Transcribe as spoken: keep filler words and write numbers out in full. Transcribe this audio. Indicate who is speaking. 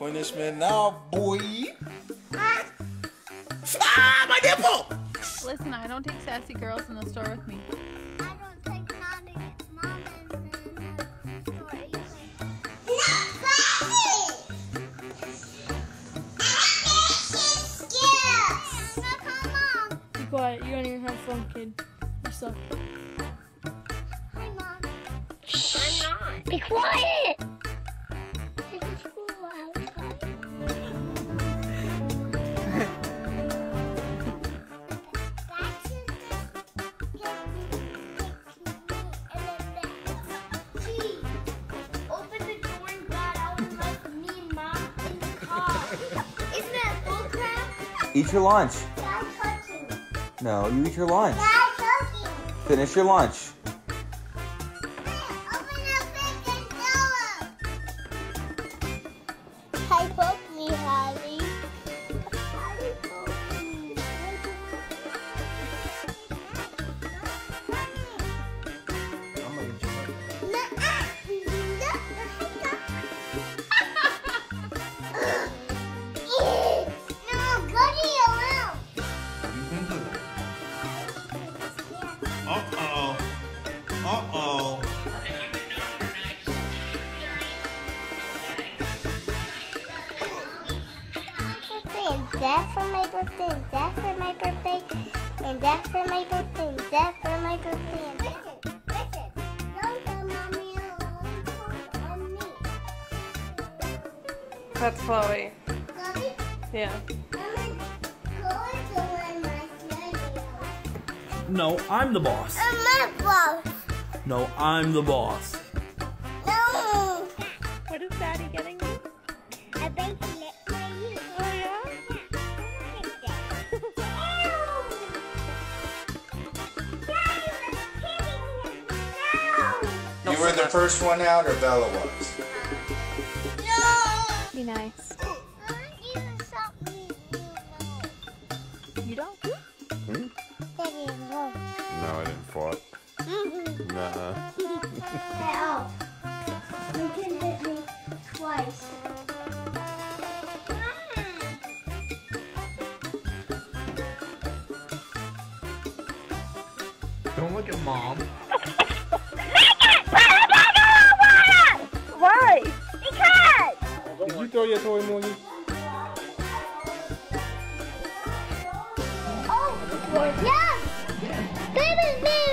Speaker 1: Punishment now, boy. Ah, my nipple!
Speaker 2: Listen, I don't take sassy girls in the store with me.
Speaker 3: I don't take naughty mom in the store either.
Speaker 4: Be quiet. You don't even have fun, kid. You suck.
Speaker 3: Hi, Mom.
Speaker 5: I'm not.
Speaker 3: Be quiet!
Speaker 1: Eat your lunch.
Speaker 3: Dad cooking.
Speaker 1: No, you eat your lunch.
Speaker 3: Dad cooking.
Speaker 1: Finish your lunch.
Speaker 3: Open the fridge and fill them. Hi, Pokey, Harry. Hi, Pokey.
Speaker 1: I'm gonna eat your lunch. Uh-oh. Uh-oh.
Speaker 3: And that for my birthday, and that for my birthday, and that for my birthday, and that for my birthday, and listen, listen, don't tell mommy alone on me.
Speaker 4: That's Chloe.
Speaker 3: Chloe,
Speaker 4: Yeah.
Speaker 3: I'm going to wear my sweater.
Speaker 6: No, I'm the boss.
Speaker 3: I'm not boss.
Speaker 6: No, I'm the boss.
Speaker 3: No.
Speaker 2: What is Daddy getting you?
Speaker 3: A bracelet for you.
Speaker 2: Oh, yeah?
Speaker 1: You were the first one out, or Bella was?
Speaker 2: Be nice. You don't?
Speaker 1: Hmm? No, I didn't fought. Nuh-uh.
Speaker 3: Oh, you can hit me twice.
Speaker 6: Don't look at Mom.
Speaker 3: Why? Because.
Speaker 1: Did you throw your toy, Morgan?
Speaker 3: Oh, yes. Baby, baby.